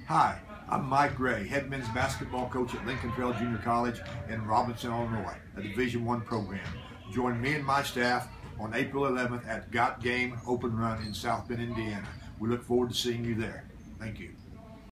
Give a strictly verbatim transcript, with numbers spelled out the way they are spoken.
Hi, I'm Mike Gray, head men's basketball coach at Lincoln Trail Junior College in Robinson, Illinois, a Division One program. Join me and my staff on April eleventh at Got Game Open Run in South Bend, Indiana. We look forward to seeing you there. Thank you.